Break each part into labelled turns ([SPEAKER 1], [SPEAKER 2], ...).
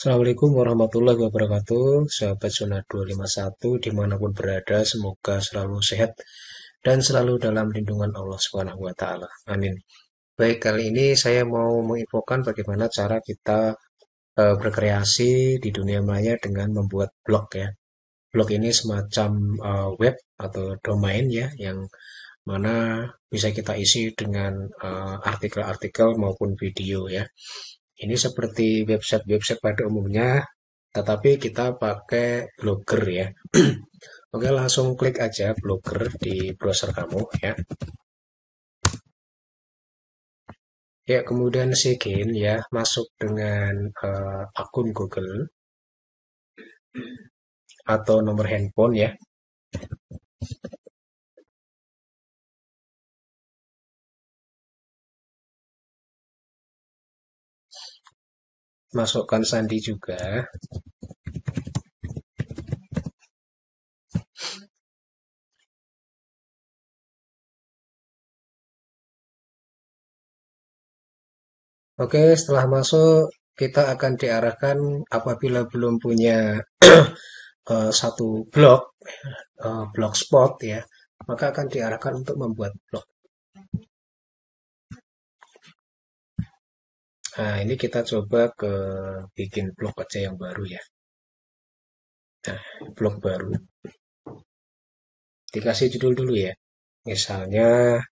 [SPEAKER 1] Assalamualaikum warahmatullahi wabarakatuh, sahabat Zona 251 dimanapun berada, semoga selalu sehat dan selalu dalam lindungan Allah Subhanahu wa Ta'ala. Amin. Baik, kali ini saya mau menginfokan bagaimana cara kita berkreasi di dunia maya dengan membuat blog ya. Blog ini semacam web atau domain ya, yang mana bisa kita isi dengan artikel-artikel maupun video ya. Ini seperti website-website pada umumnya, tetapi kita pakai Blogger ya. Oke, langsung klik aja Blogger di browser kamu ya. Ya, kemudian sign ya, masuk dengan akun Google atau nomor handphone ya. Masukkan sandi juga. Oke, setelah masuk kita akan diarahkan apabila belum punya satu blogspot ya, maka akan diarahkan untuk membuat blog. Nah, ini kita coba ke bikin blog aja yang baru ya. Nah, blog baru. Dikasih judul dulu ya. Misalnya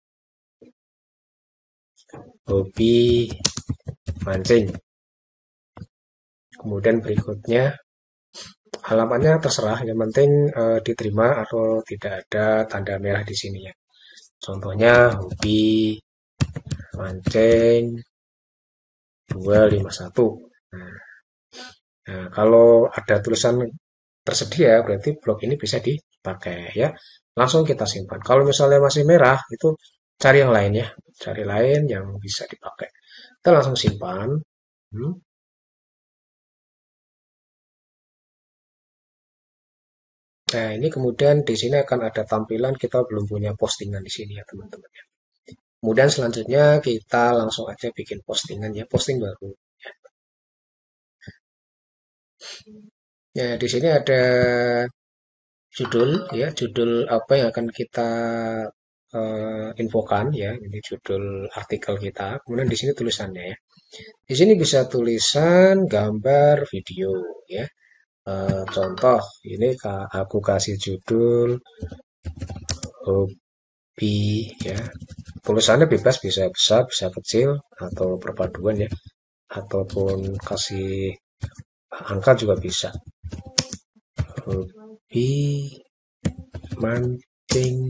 [SPEAKER 1] hobi mancing. Kemudian berikutnya halamannya terserah, yang penting diterima atau tidak ada tanda merah di sini ya. Contohnya hobi mancing 251. Nah, kalau ada tulisan tersedia berarti blog ini bisa dipakai ya. Langsung kita simpan. Kalau misalnya masih merah itu cari yang lain ya. Cari lain yang bisa dipakai. Kita langsung simpan. Hmm. Nah, ini kemudian di sini akan ada tampilan kita belum punya postingan di sini ya teman-teman ya. Kemudian selanjutnya kita langsung aja bikin postingan ya, posting baru. Ya, di sini ada judul ya, judul apa yang akan kita infokan ya. Ini judul artikel kita. Kemudian di sini tulisannya ya. Di sini bisa tulisan, gambar, video ya. Contoh ini aku kasih judul hobi ya. Tulisannya bebas, bisa besar, bisa kecil atau perpaduan ya. Ataupun kasih angka juga bisa. Hobi mancing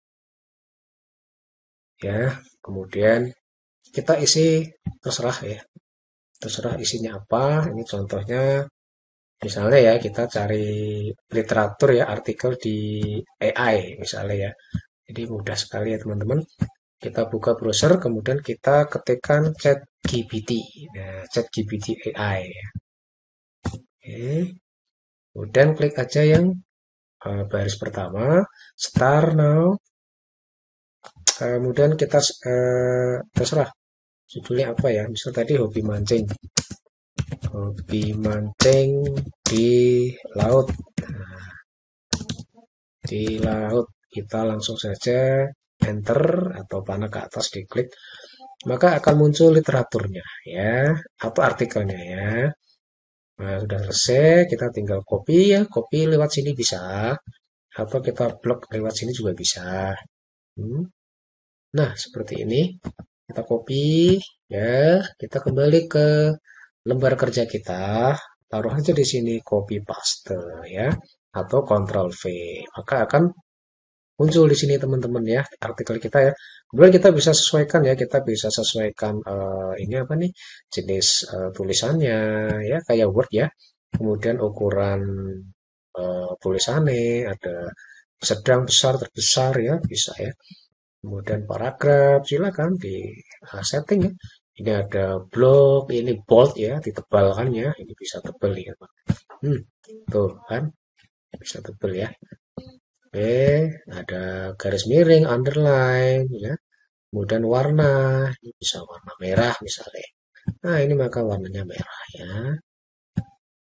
[SPEAKER 1] ya. Kemudian kita isi terserah ya. Terserah isinya apa. Ini contohnya misalnya ya kita cari literatur ya, artikel di AI misalnya ya. Jadi mudah sekali ya teman-teman. Kita buka browser, kemudian kita ketikkan ChatGPT. Nah, ChatGPT AI ya. Oke. Kemudian klik aja yang baris pertama, start now. Kemudian kita terserah judulnya apa ya. Misal tadi hobi mancing. Hobi mancing di laut. Nah, di laut kita langsung saja enter atau panah ke atas diklik, maka akan muncul literaturnya ya atau artikelnya ya. Nah, sudah selesai, kita tinggal copy ya, copy lewat sini bisa atau kita blok lewat sini juga bisa. Hmm. Nah, seperti ini kita copy ya, kita kembali ke lembar kerja kita, taruh aja di sini copy paste ya atau Ctrl V, maka akan muncul di sini teman-teman ya artikel kita ya. Kemudian kita bisa sesuaikan ya, kita bisa sesuaikan ini apa nih jenis tulisannya ya kayak Word ya. Kemudian ukuran tulisannya ada sedang, besar, terbesar ya bisa ya. Kemudian paragraf silakan di setting ya. Ini ada blog, ini bold ya, ditebalkan ya. Ini bisa tebal ya, Pak. Tuh kan bisa tebal ya. Oke, ada garis miring, underline, ya. Kemudian warna, ini bisa warna merah misalnya. Nah, ini maka warnanya merah ya.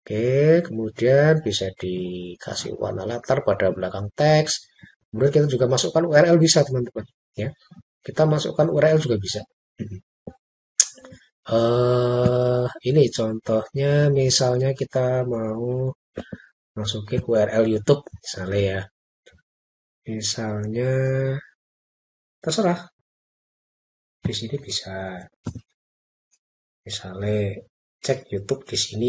[SPEAKER 1] Oke, kemudian bisa dikasih warna latar pada belakang teks. Kemudian kita juga masukkan URL bisa, teman-teman. Ya, kita masukkan URL juga bisa. Ini contohnya, misalnya kita mau masukin URL YouTube, misalnya ya. Misalnya, terserah. Di sini bisa, misalnya cek YouTube di sini.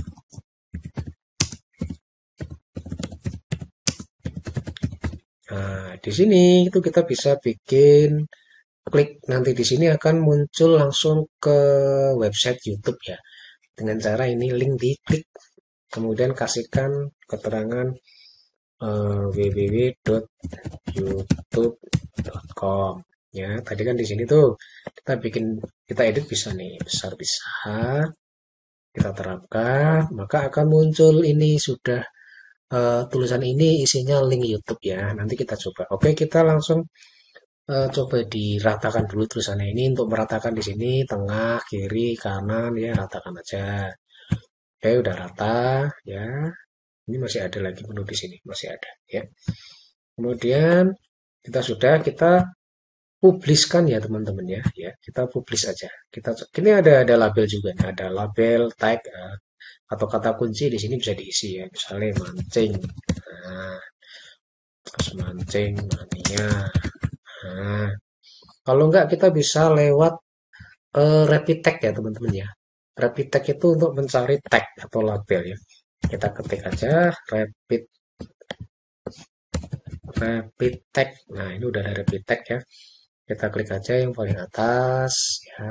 [SPEAKER 1] Nah, di sini itu kita bisa bikin klik nanti di sini akan muncul langsung ke website YouTube ya. Dengan cara ini link diklik, kemudian kasihkan keterangan www.youtube.com ya. Tadi kan di sini tuh kita edit bisa nih, besar bisa. Kita terapkan, maka akan muncul ini sudah tulisan ini isinya link YouTube ya. Nanti kita coba. Oke, kita langsung coba diratakan dulu tulisannya ini untuk meratakan di sini tengah, kiri, kanan ya ratakan aja. Oke, udah rata ya. Ini masih ada lagi menu di sini, masih ada ya. Kemudian kita publiskan ya teman-teman ya. Ya, kita publish aja. Ini ada label juga nih, ada label tag atau kata kunci di sini bisa diisi ya. Misalnya mancing. Nah, terus mancing mania. Nah, kalau enggak kita bisa lewat rapid tag ya teman-teman ya. Rapid tag itu untuk mencari tag atau label ya. Kita ketik aja rapid tag. Nah, ini udah ada rapid tag ya. Kita klik aja yang paling atas ya.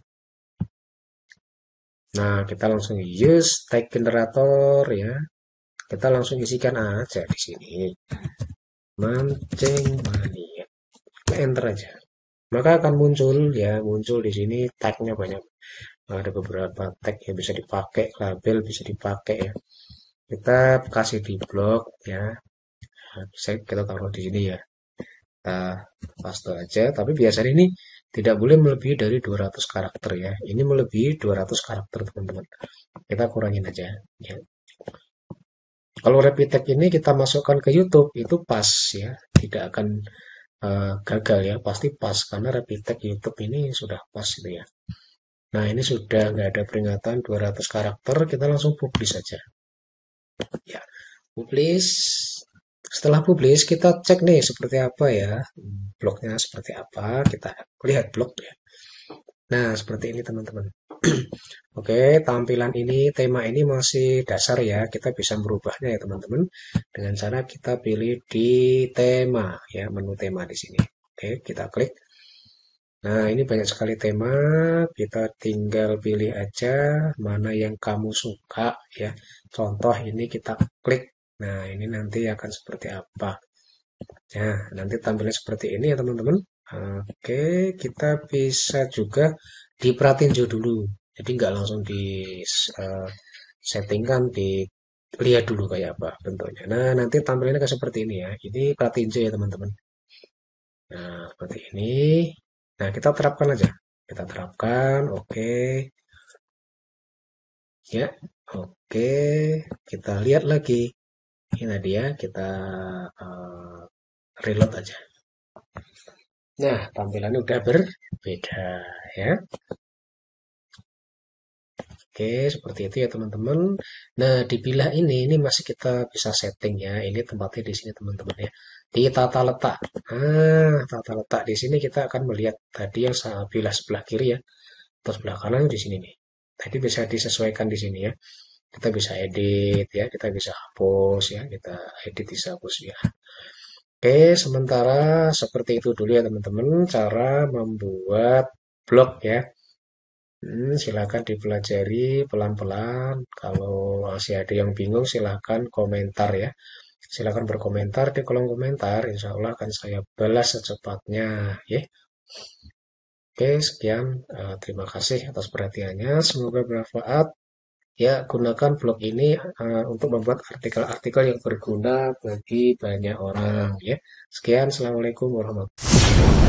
[SPEAKER 1] Nah, kita langsung use tag generator ya. Kita langsung isikan aja di sini. Mancing mania. Enter aja. Maka akan muncul ya, muncul di sini tagnya banyak. Ada beberapa tag yang bisa dipakai, label bisa dipakai ya. Kita kasih di blog ya. Bisa kita taruh di sini ya. Kita paste aja, tapi biasanya ini tidak boleh melebihi dari 200 karakter ya. Ini melebihi 200 karakter teman-teman. Kita kurangin aja ya. Kalau rapid tag ini kita masukkan ke YouTube itu pas ya, tidak akan gagal ya, pasti pas karena rapid tag YouTube ini sudah pas gitu ya. Nah, ini sudah nggak ada peringatan 200 karakter, kita langsung publish saja. Ya, publish. Setelah publish, kita cek nih seperti apa ya. Blognya seperti apa, kita lihat blog ya. Nah, seperti ini teman-teman. Oke, tampilan ini, tema ini masih dasar ya. Kita bisa merubahnya ya teman-teman. Dengan cara kita pilih di tema ya, menu tema di sini. Oke, kita klik. Nah, ini banyak sekali tema. Kita tinggal pilih aja mana yang kamu suka ya. Contoh ini kita klik. Nah, ini nanti akan seperti apa. Nah, nanti tampilnya seperti ini ya teman-teman. Oke, kita bisa juga diperhatiin dulu. Jadi nggak langsung di settingkan, dilihat dulu kayak apa bentuknya. Nah, nanti tampilannya kayak seperti ini ya. Ini perhatiin ya teman-teman. Nah, seperti ini. Nah, kita terapkan aja. Kita terapkan, oke. Ya, oke. Kita lihat lagi. Ini dia, kita eh, reload aja. Nah, tampilannya udah berbeda ya. Oke, seperti itu ya teman-teman. Nah, di bilah ini masih kita bisa setting ya. Ini tempatnya di sini teman-teman ya. Di tata letak. Nah, tata letak di sini kita akan melihat tadi yang bilah sebelah kiri ya, atau sebelah kanan di sini nih. Tadi bisa disesuaikan di sini ya. Kita bisa edit ya, kita bisa hapus ya, kita edit bisa hapus ya. Oke, sementara seperti itu dulu ya teman-teman cara membuat blog ya. Silakan dipelajari pelan-pelan. Kalau masih ada yang bingung, silakan komentar ya. Silakan berkomentar di kolom komentar. Insya Allah akan saya balas secepatnya. Ya. Oke, sekian. Terima kasih atas perhatiannya. Semoga bermanfaat. Ya, gunakan blog ini untuk membuat artikel-artikel yang berguna bagi banyak orang. Ya, sekian. Assalamualaikum warahmatullahi wabarakatuh.